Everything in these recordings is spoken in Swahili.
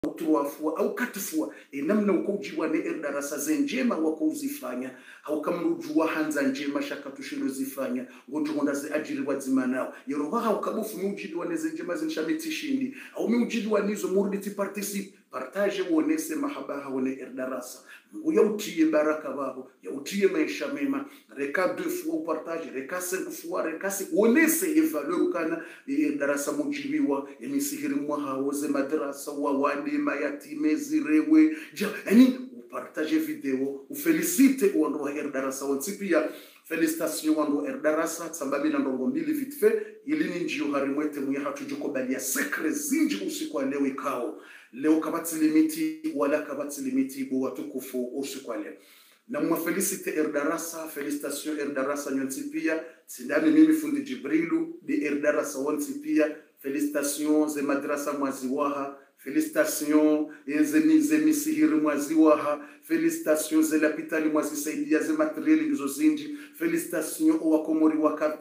tuwafua au katufua namna ukojiwa ne darasa zenjema wakozifanya au kamrujua hanza njema shaka tushilo zifanya ngojonda ze ajiri wazimanao yero wa ukabufu mujidwa ne zenjema zinshamitishindi au mujidwa nizo murditi participe partage uonese mahabaha wone darasa nguya utie baraka babo ya utie maisha mema reka 2 fois partage reka 5 fois reka 6 uonese e valeur kana darasa mujibiwa emisihiri mwahaoze madrasa wa wadi mayatime zirewe yani partage video ufelicite wando darasa wonsipia félicitations wando darasa sababu na ndongo mbili vite fait ili ni njio harimwete mwe hatujukobalia secret zinji usiku leo ikao leo kabati limiti wala kabati limiti bo watukufu usiku leo na mwa felicite darasa félicitations darasa nyonsipia sindani mimi fundi Jibrilu di darasa wonsipia félicitations ze madrasa mwaziwaha félicitations zemi sihiri mwaziwaha félicitations ze lapitali mwazisaidia ze materiali ngizo zinji félicitations wa komori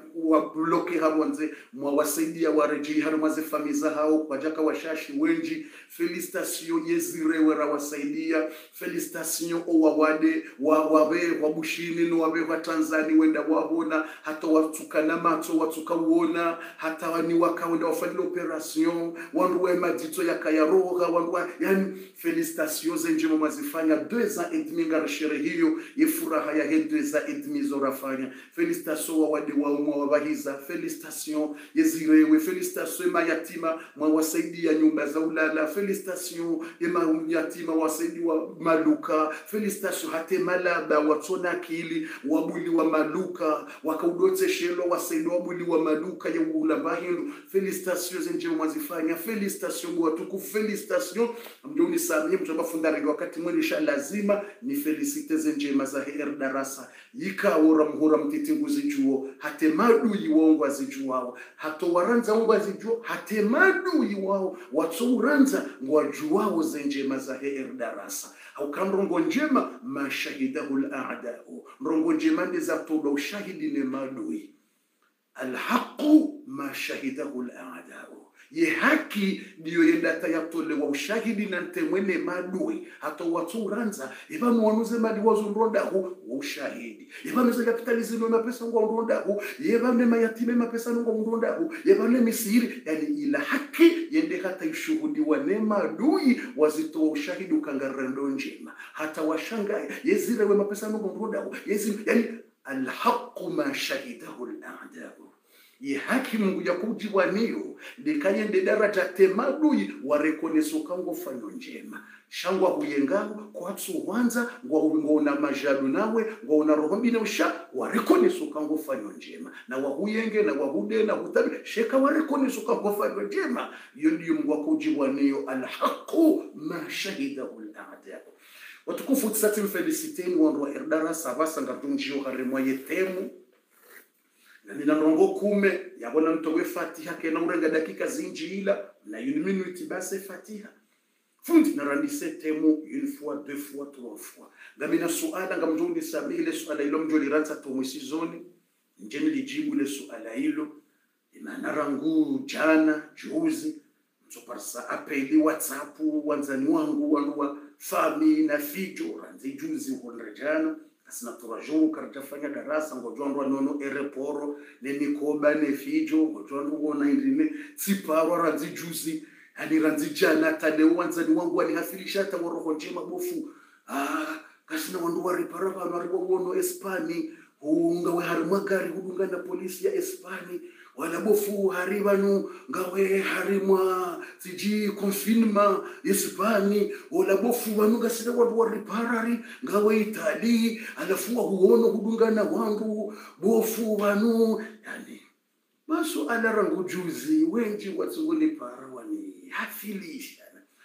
wa bloke habonze mwa wasaidia wareji har mwaze famiza hao kwa jaka washashi wenji félicitations yezirewe ra wasaidia félicitations wa wade wabe wabushini no wabe wa Tanzania wenda wabona hata watukana mato watukauona hata wani wakaenda wafanya operation wanduwe madito yakayaroga wanduwa yani félicitations zenjemo mwazifanya 2 ans et demi ngarashere hiyo yefuraha ya 2 ans et demi zorafanya félicitations wa wade wa umwa wabahiza félicitations yezirewe félicitations mayatima mwa wasaidia nyumba za ulala félicitations yatima wasaidi wa maluka félicitations hate malaba watona kili wabuli wa maluka wakaudotse shelo wasaidi wabuli wa maluka ya ulamba hindu félicitations njema mwazifanya félicitations watukufu félicitations mdoni samia mtabafundari wakati mwenisha lazima ni felicites njema za darasa yikaora mhura mtitinguzi juo hate madui wongo azijuao hato waranza wongo azijuo hate madui wao watouranza ngwajuao zenjema za darasa au kamrongo njema mashahidahu al-a'da'u rongo njema ndiza todo ushahidi ne madui alhaqu mashahidahu al-a'da'u ye haki ndiyo yendata yatole wa ushahidi na ntemwene madui hata watu uranza eba mwanuze madi wazunronda hu ushahidi eba meze kapitalizi no mapesa ngo uronda hu eba mema yatime mapesa ngo uronda hu eba ne misiri yani ila haki yende hata ishuhudi wa nema madui wazito ushahidi ukangarendo njema hata washangae yezire we mapesa ngo uronda hu yezi yani alhaqu ma shahidahu al-a'da'u ye haki Mungu yakujiwa niyo likayende daraja temadui warekoneso kango fanyo njema shangwa huyengango kwa tsu wanza ngona majalu nawe ngona rohombi na usha warekoneso kango fanyo njema na wahuyenge na wahude na hutabi sheka warekoneso kango fanyo njema yo ndiyo Mungu yakujiwa niyo alhaqu ma shahidahu al-a'da'u watukufu tsati feliciteni wandu wa darasa basa ngatunjio haremwa yetemu na nina ndongo kume yabona mtowe Fatiha kena urenga dakika zinjila na 1 minute base Fatiha fundi na randise temu 1 fois 2 fois 3 fois ngamina suala ngamjoni samile suala hilo mjoli ranza tomwisizoni njeni lijibu le suala hilo imana rangu jana juzi msoparsa apeli WhatsApp wanzani wangu wanwa fami na fijo ranzi juzi honrejana asina turajo karatafanya darasa ngojondwa nono ereporo nenikoba nefijo ngojondwa wona indine tsiparo ranzi juzi ani ranzi jana tane wanzani wangu walihafirisha ta roho njema bofu kasina wandu waripara bano aribo wono Espani unga we harimwa gari hudunga na polisi ya Espani wala bofu haribanu ngawe harimwa siji confinement Espani wala bofu wanuga sida wandu wariparari ngawe Itali alafu huono hudunga na wangu bofu wanu yani maso ala rangu juzi wenji watsunguli parawani hafilisha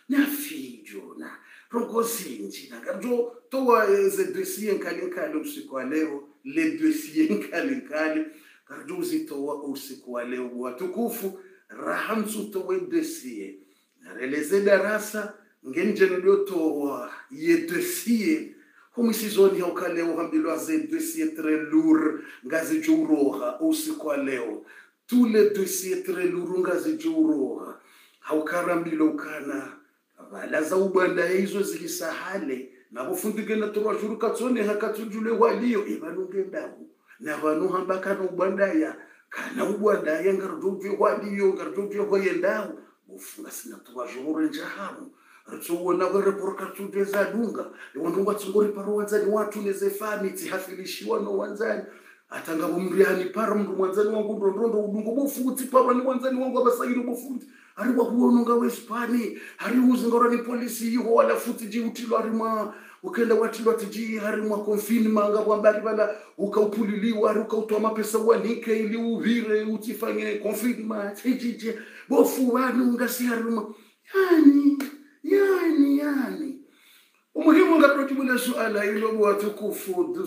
nafijo na rogozinji na gajo towa ze dossier nkali usiku leo le dossier nkali karjuzi towa usiku leo watukufu rahamsu towa dossier na releze darasa ngenje ndio towa ye dossier humisizoni hokaleo hambilo ze dossier très lourd ngazi juroha usiku leo tous les dossiers très lourds ngazi juroha haukarambilo kana laza ubanda hizo zilisahale na kufundike na turajuru katsone hakatujule walio ibanunge ndabu na banu hambaka no ubanda ya kana ubanda ya ngarujwe walio ngarujwe hoyendabu bufunga sina turajuru njahamu rutsuona kwa reporka tudeza dunga wandunga tsungori paro wanzani watu nezefami tihafilishiwa no wanzani atanga bomriani paro mndu mwanzani wangu ndondondo udungu bofuti paro ni mwanzani wangu abasairo bofuti ari wa kuononga wespani ari uzingora ni polisi yuko wala futi ji utilo ari ma ukenda watilo tiji ari ma confine manga kwambari bala ukaupuliliwa ari ukautoa mapesa wanike ili uvire utifanye confine ma tiji bofu wanu ngasi ari ma yani umuhimu ngatojibula suala ilo watukufu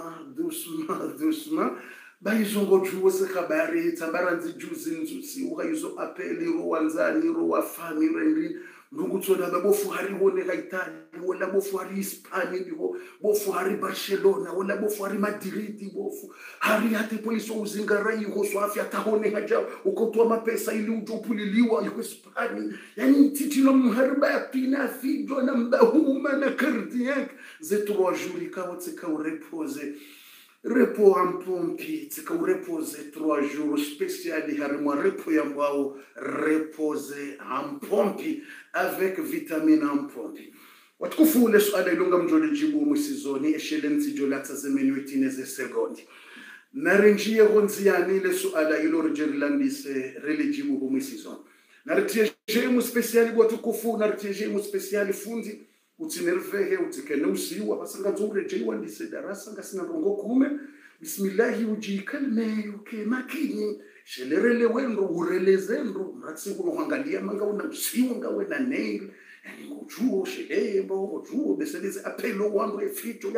dusma bayizongo juwose khabari tabaranzi juzi nzusi ukayizo apeli ro wanzani ro wafami rendi ndungutsoda babofu hari wone kaitani wala bofu hari Hispania biho bofu hari Barcelona wala bofu hari Madrid bofu hari hati poliso uzingara yuko swafi atahone haja ukotwa mapesa ili utopuliliwa yuko Hispania yani titilo mharba pina fido na mbahuma na cardiac zetro jurika wotsika urepose repo ampompi tika urepose 3 jours spécial harimo repo yambao repose ampompi avec vitamine ampompi watukufu le swala ilunga mjoli jibu musizoni excellency jolata zemenu itineze segondi narenjie gonziani le swala ilo rejerlandise religibu musizoni nartieje mu spécial watukufu nartieje mu spécial fundi utinervehe utikene usiwa basanga nzure jewa ndise darasa ngasina rongo kume bismillahi ujikalme uke makini shelerele wendo urelezendo matsi kulohangalia manga una usiwa ngawe na nail yani ngujuo shedebo ngujuo beseleze apelo wangu efito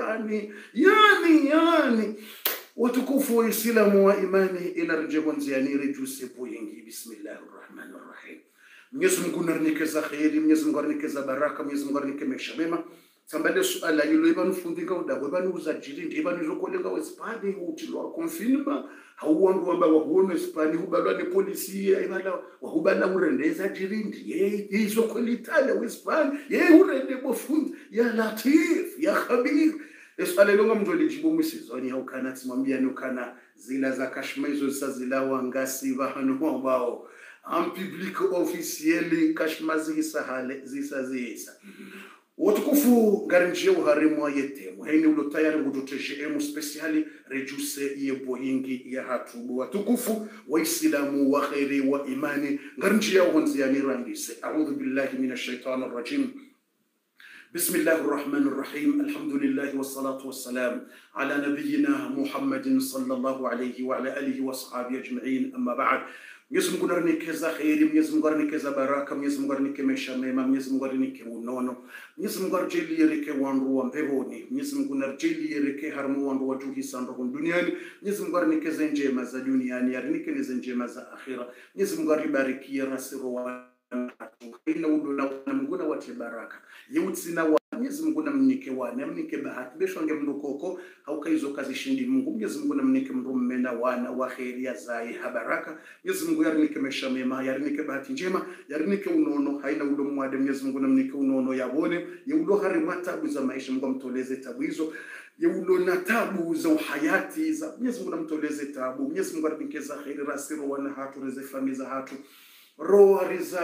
yani watukufu wa islamu wa imani ila rjebonziani rejuse poyingi bismillahirrahmanirrahim Mwenyezi Mungu narnikeza khairi, Mwenyezi Mungu narnikeza baraka, Mwenyezi Mungu narnike maisha mema. Sambale suala hilo ibanu fundinga udagwe banu uzajiri ndibanu zokolenga wespani utilwa konfinma hauwangu amba wahuone spani hubalwa ne polisi ibala wahubala urendeza jirindi hizo kwelitala wespani urende bofundi ya latif ya khabir esale longa mjoli jibu musizoni haukana timwambia nukana zila za kashmezo sazilawa ngasi bahanu ambao en public officiel kashmazi hisahale zisa watukufu ngarinjie uharimu ayetemu haini ulo tayari ngututeje emu speciali rejuse yebo yingi ya hatu watukufu wa islamu wa khairi wa imani ngarinjie uhonziani randise a'udhu billahi minash shaitanir rajim بسم الله الرحمن الرحيم الحمد لله والصلاة والسلام على نبينا محمد صلى الله عليه وعلى آله وصحبه أجمعين أما بعد Mwenyezi Mungu narnikeza khairi, Mwenyezi Mungu narnikeza baraka, Mwenyezi Mungu narnike maisha mema, Mwenyezi Mungu narnike unono, Mwenyezi Mungu arjeli yereke wandu wa mbevoni, Mwenyezi Mungu narjeli yereke harmu wandu wa juhi sando duniani, Mwenyezi Mungu narnikeze njema za duniani, arnike njema za akhira, Mwenyezi Mungu aribarikie rasiro wa ina udula na Mungu na wate baraka. Yeutsina wa Mwenyezi Mungu na mnike wana, mnike bahati, beshwange mndu koko, haukaizo kazi shindi Mungu, Mwenyezi Mungu na mnike mndu mmena wana, wa kheri ya zai habaraka, Mwenyezi Mungu yarinike maisha mema, yarinike bahati njema, yarinike unono, haina ulo mwade, Mwenyezi Mungu na mnike unono yabone, yeulo harima tabu za maisha, Mungu mtoleze tabu hizo, yeulo na tabu za uhayati za, Mwenyezi Mungu na mtoleze tabu, Mwenyezi Mungu yarinike za kheri rasiro wana hatu, reze famiza hatu, roa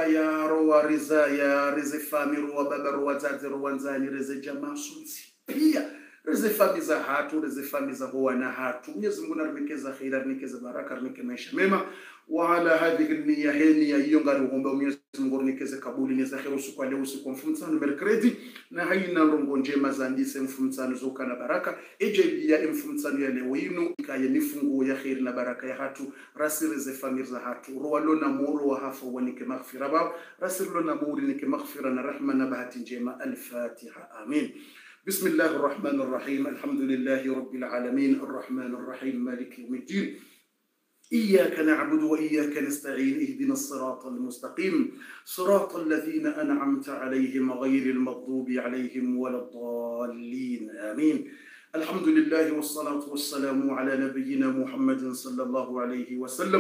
rizaya reze fami roa baba roa zazi roa nzani reze jamaa sunsi pia reze fami za hatu reze fami za huwa na hatu Mwenyezi Mungu narnikeza khaira narnikeza baraka narnike maisha mema wa ala hadhihi niyya henia hiyo ngari kuomba Mwenyezi Mungu narnikeze kabuli ni za khairu siku leo usiku mfumsano merkredi na haina ndongo njema za ndise mfumsano zoka na baraka ejelia mfumsano ya leo ino ikaye nifungu ya khair na baraka ya hatu rasire ze fami za hatu roa lona moro wa hafa wanike maghfira ba rasire lona muri nike maghfira na rahma na bahati njema al-Fatiha amin بسم الله الرحمن الرحيم الحمد لله رب العالمين الرحمن الرحيم مالك يوم الدين إياك نعبد وإياك نستعين اهدنا الصراط المستقيم صراط الذين أنعمت عليهم غير المغضوب عليهم ولا الضالين آمين الحمد لله والصلاة والسلام على نبينا محمد صلى الله عليه وسلم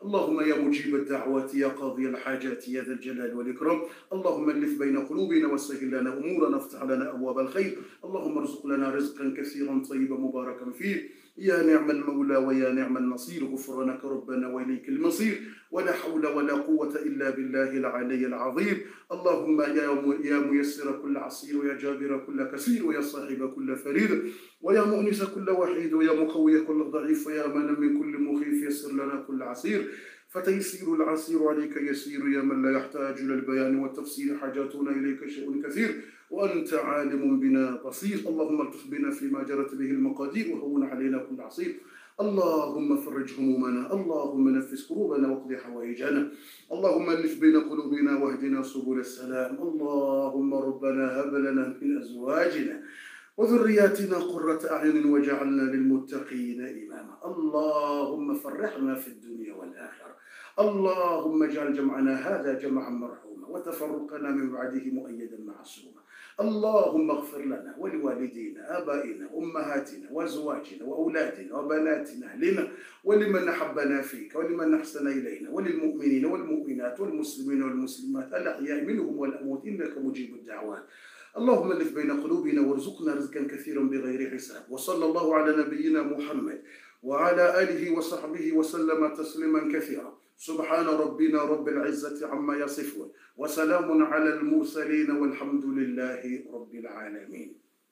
اللهم يا مجيب الدعوات يا قاضي الحاجات يا ذا الجلال والإكرام اللهم ألف بين قلوبنا وسهل لنا أمورنا افتح لنا أبواب الخير اللهم ارزق لنا رزقا كثيرا طيبا مباركا فيه يا نعم المولى ويا نعم النصير غفرانك ربنا وإليك المصير ولا حول ولا قوة إلا بالله العلي العظيم اللهم يا ميسر كل عسير ويا جابر كل كسير ويا صاحب كل فريد ويا مؤنس كل وحيد ويا مقوي كل ضعيف ويا من من كل مخيف يسر لنا كل عسير فتيسير العسير عليك يسير يا من لا يحتاج للبيان والتفسير حاجاتنا إليك شيء كثير وأنت عالم بنا بصير اللهم الطف بنا فيما جرت به المقادير وهون علينا كل عصير اللهم فرج همومنا اللهم نفس كروبنا واقض حوائجنا اللهم ألف بين قلوبنا واهدنا سبل السلام اللهم ربنا هب لنا من أزواجنا وذرياتنا قرة أعين وجعلنا للمتقين إماما اللهم فرحنا في الدنيا والآخرة اللهم اجعل جمعنا هذا جمعا مرحوما وتفرقنا من بعده مؤيدا معصوما اللهم اغفر لنا ولوالدينا آبائنا أمهاتنا وأزواجنا وأولادنا وبناتنا أهلنا ولمن أحبنا فيك ولمن أحسن إلينا وللمؤمنين والمؤمنات والمسلمين والمسلمات الأحياء منهم والأموات إنك مجيب الدعوات اللهم ألف بين قلوبنا وارزقنا رزقا كثيرا بغير حساب وصلى الله على نبينا محمد وعلى آله وصحبه وسلم تسليما كثيرا سبحان ربنا رب العزة عما يصفون وسلام على المرسلين والحمد لله رب العالمين.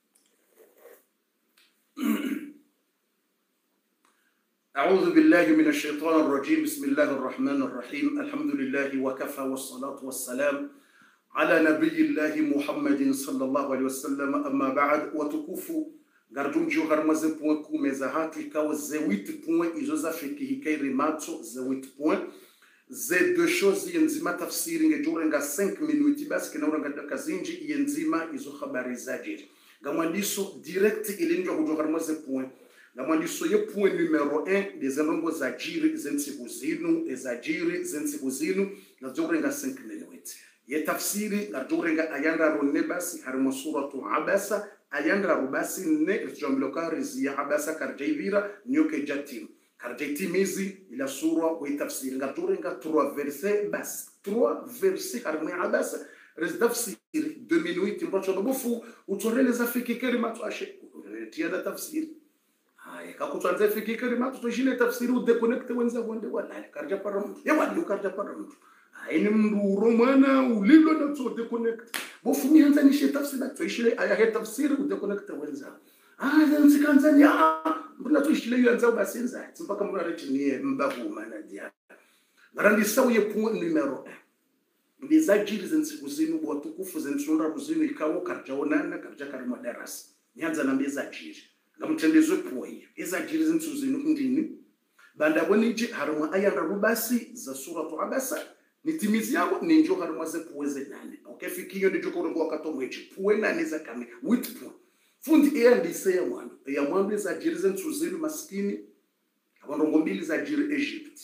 أعوذ بالله من الشيطان الرجيم بسم الله الرحمن الرحيم الحمد لله وكفى والصلاة والسلام على نبي الله محمد صلى الله عليه وسلم أما بعد وتكفوا Gardunji harmaze point kumeza haki kawa ze 8 points izoza fiki hikai rimato ze 8 points ze deux choses yenzima tafsiri ngejurenga 5 minutes basi kinauranga dakazinji yenzima izo habari zaje gamwandiso direct ilinjwa kujo harmaze point gamwandiso ye point numero 1 des enrongo zajiri zensikuzinu ezajiri zensikuzinu najurenga 5 minutes ye tafsiri najurenga ayanda ronne basi harmo suratu abasa ayandra rubasi ne rjomloka rizia abasa karjaivira nyoke jatim karjaitimizi ila sura wa tafsir ngaturenga 3 versets bas 3 versets harmwe abasa res tafsir 2 minutes mbacho bofu utorele za fiki kelimatu ashe tiada tafsir haya kakutwanza fiki kelimatu tojine tafsir u deconnect wenza bonde wala karja param yawali karja param aini mnduro mwana ulilo na to deconnect bofu mianza nishe tafsir na toishile aya tafsir u deconnect wenza nsikanzania mbona toishile yanza basenza mpaka mbona retinie mbavu manadia garandi sawiye point numero 1 ndizajiri zensikuzinu bwatukufu zensunda kuzinu ikawo karjaonana karja karimo darasa nyanza na mbezajiri ngamtendezwe point ezajiri zensuzinu ndini banda boniji harimo ayanda rubasi za suratu abasa nitimizi yako ninjo harmaze puweze nane ukefikiyo ndijo korongo wakatomwechi puwe nane za kame witpu fundi eyandise ya mwandu za jirize nsuzinu maskini abandongo mbili za jiri Egypt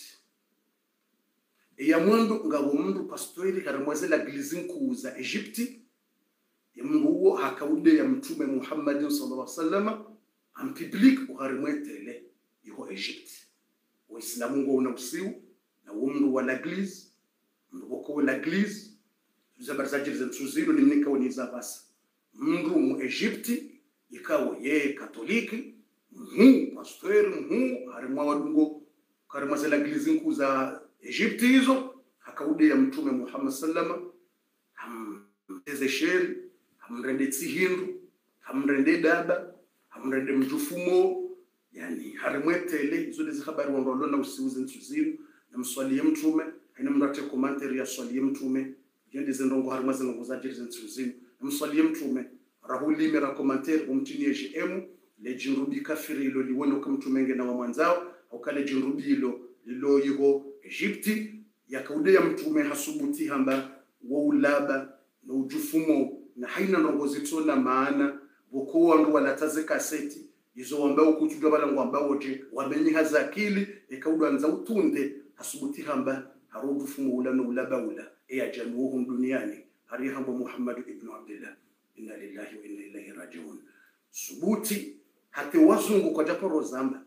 ya mwandu ngabo mundu pastori harmaze la glizinku za Egypti ya mundu uo hakaude ya mtume Muhammad sallallahu alaihi wasallam en public uharimwetele yuho Egypt waislamu ngo unausiu na mundu wa l'eglise ndoko l'eglise tuzabarzaje zensuzilo nimnika woniza basa mundu mu Egypti ikawo ye katoliki pastor harimwa wadungo karima za l'eglise nkuza Egypti hizo hakaude ya mtume Muhammad sallama hamtezesheri hamrende tsihindu hamrende daba hamrende mjufumo yani harimwetele hizo ndizo habari wandolona usiuze nsuzilo na mswali mtume ina mrate commentary ya swali mtume yende zendongo harima zenongo za jiri zenzuzini mswali mtume rahuli mera commentary umtinie GM le jinrubi kafiri ilo liwone ukamtumenge na wa mwanzao au kale jinrubi ilo yiho Egypti yakaude ya mtume hasubuti hamba wa ulaba na ujufumo na haina ndongozi tona maana bokoa ndo walataze kaseti izo ambao kutujwa bala ngwamba wote wamenyi hazakili ikaudo anza utunde hasubuti hamba harudu fumu ula no ula baula ya januhum duniani harihambo Muhammad ibn Abdullah inna lillahi wa inna ilaihi rajiun subuti hati wazungu kwa japoro zamba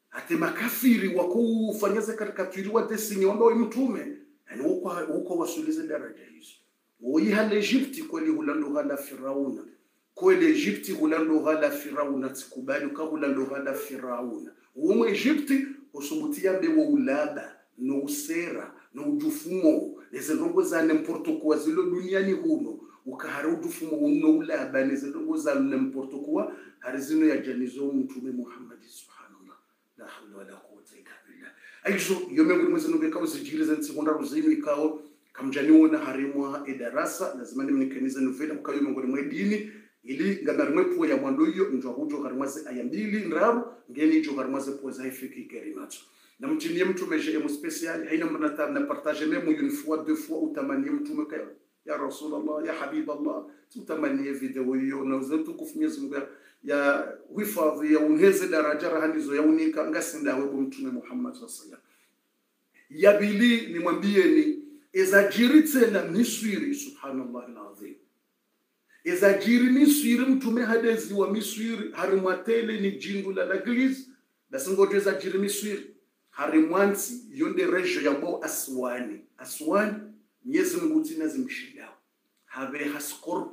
ate makafiri wakufanyaza katika tuiriwa desini wamba mtume yani uko wasulize daraja hizo oyi hal Egypti kweli hulando hala Firauna kweli Egypti hulando hala Firauna tikubali ka hulando hala Firauna umo Egypti usubutia bewo ulaba no usera no ujufumo lezendongo za n'importe quoi zilo duniani huno ukahara ujufumo uno ulaba lezendongo za n'importe quoi harizino ya janizo mtume Muhammad subhanallah la hawla wala quwwata illa billah aizo yomengwe mwezeno bekao zijiriza nsikunda ruzini ikao kamjaniona harimwa edarasa lazima nimnikaniza novela mukayo mengwe mwedini ili ngabarimwe po ya mwandoyo njwa hujo harimwaze aya 2 ndaru ngeni jo harimwaze po za ifiki kerimato na mtinie mtume je mu special haina mnata na partager même une fois deux fois utamanie mtume ya rasulullah ya habiballah tutamanie video hiyo na zetu kufunyeza Mungu ya hifadhi ya unheze daraja rahanizo ya unika ngasinda wewe mtume Muhammad sallallahu alaihi wasallam ya bili nimwambieni ezajiritse na Misri subhanallah alazim ezajiri Misri mtume hadezi wa Misri harimwatele ni jingu la laglis basi ngoje ezajiri Misri harimwansi yonde rejo ya bo Aswani Mwenyezi Mungu tina zimshindao have ha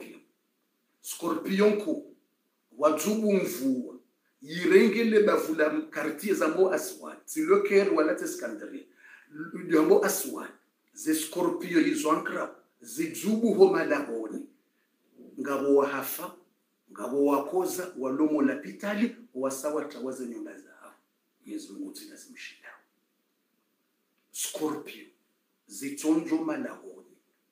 scorpion ko wajubu mvua yirengele bavula quartier za mo Aswani si le Caire wala Iskandariya yambo Aswani ze scorpion izonkra zijubu ho malahoni ngabo wahafa ngabo wakoza walomo la pitali wasawa tawaza nyumba zao Mwenyezi Mungu tina zimshindao scorpion zitonjo malahoni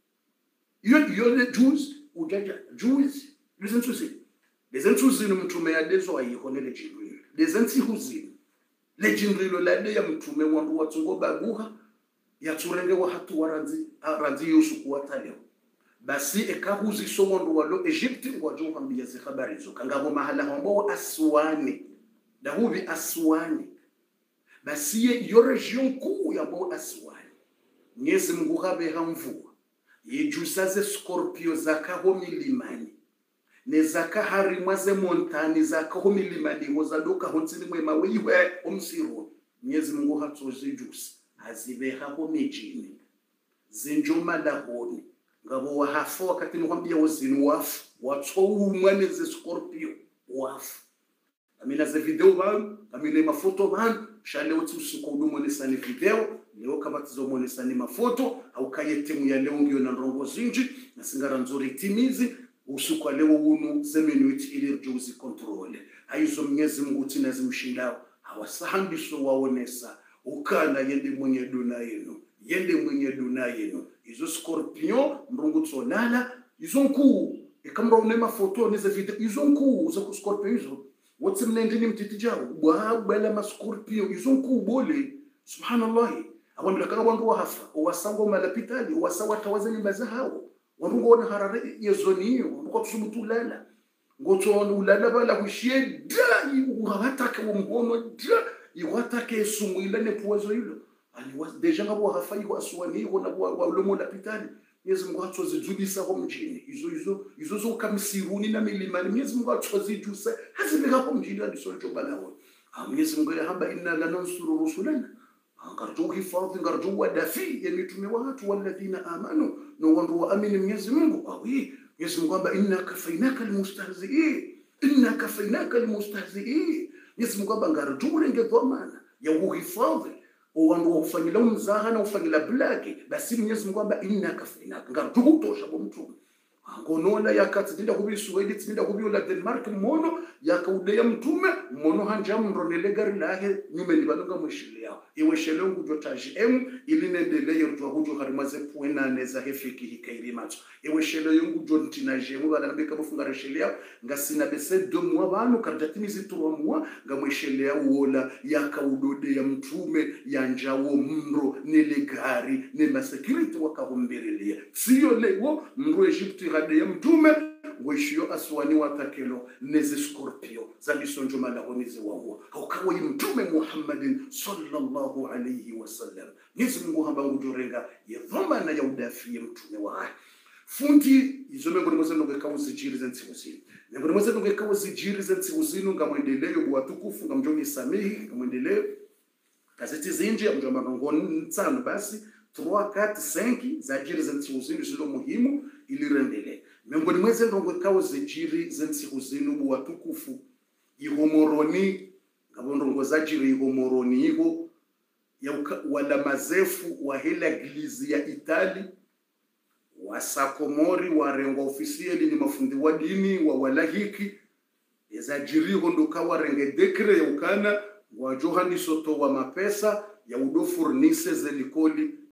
yo le Jews ujaja Jews listen to see les entuzini mtume ya dezo ayihonele jinrilo les entihuzini le jinrilo la de ya mtume wandu watungo baguha ya turenge wa hatu waranzi yosu kuwataleo basi ekahuzi somondo walo Egypti wajo hambia zi habari zo kangabo mahala hombo Aswani dahubi Aswani basi yo region kuu ya bo Aswani Mwenyezi Mungu habe hamvua yejusaze scorpio zakaho milimani nezaka harimwaze montani zakaho milimani hozadoka honsini mwema wewe omsiro Mwenyezi Mungu hatsoje jusa hazibeha ho mijini zinjuma lahoni ngabo wahafo wakati nikwambia wazini wafu watso umwane ze scorpio wafu amina ze video banu amina mafoto banu shale uti usuko udumonesa ni video leo kama tizomonesa ni mafoto au kayetemu ya leo ngio na ndongo zinji na singara nzuri timizi usuko leo unu zeminuti ili juzi control aizo Mwenyezi Mungu tina zimshindao hawasahambiso waonesa ukana yende mwenye duna yenu izo scorpion mrungu tsonala izo nkuu ikamra unema foto neze video izo nkuu za scorpion izo wote mnendini mtiti jao bwala ma scorpion izo nkuu bole subhanallah awamila kanga wangu wahafa wasango malapitali wasawa tawaza nyumba za hao wangu wana harare yezoniyo wangu tusumutu lala ngoto ulala bala kusheda uhataka umhono da iwatake sumuila ne puwazo hilo deja ngabo hafayi Aswani na walomo la pitali Mwenyezi Mungu atozijulisa ho mjini izo zo kamsiruni na milimani Mwenyezi Mungu atozijusa hazibeka ho mjini adisonjo balawo Mwenyezi Mungu yahamba inna lanansuru rusulana ngarjo hifadhi ngarjo wadafi ya mitume watu walladhina amanu no wandu wa amini Mwenyezi Mungu awi Mwenyezi Mungu amba inna kafainaka almustahzi'in Mwenyezi Mungu amba ngarjo renge dhamana ya uhifadhi wandu ufanyila mzaha na ufanyila blaki basi Mwenyezi Mungu amba inna kafainaka ngarjo bo mtume ngonola yakati tinda kubi Sweden tinda kubi la Denmark mono yakaudeya mtume mono hanja mronele gari lahe nyume libalonga mwishilia iwe shelongu jotaji ilinendele yortwa hujo harimaze puena neza hefiki hikairimato iwe shelongu jontinaje mu bana beka bufunga reshelia ngasina bese 2 mois banu karjatini zi 3 mois ngamwishelia uola yakaudode ya mtume yanjawo mro nele gari ne masecurity wakahumbirilia siyo lewo mro Egypti rade ya mtume ngwishio Aswani watakelo neze scorpio zalisonjo malahonize wawo haukawa mtume Muhammadin sallallahu alayhi wasallam Mwenyezi Mungu hamba ngujorenga yedhomana ya udafi ya mtume wa fundi izome ngoni mwaze ngekawo zijiri zentsiuzini ngoni mwaze ngekawo zijiri zentsiuzini ngamwendeleyo bwatukufu ngamjoni samihi ngamwendeleyo gazeti zinji mjwa marongo nsano basi 3 4 5 za jiri zensiku zinu zilo muhimu ili rendele miongoni mweze ndongo kao zijiri zensiku zinu bu watukufu ihomoroni ngabondongo za jiri ihomoroni higo ya wala mazefu wa hela glizi ya Itali wasakomori warengo ofisieli ni mafundi wa dini wa walahiki za jiri hondo kawa renge dekre ya ukana wa Johani Soto wa mapesa ya udo furnise zelikoli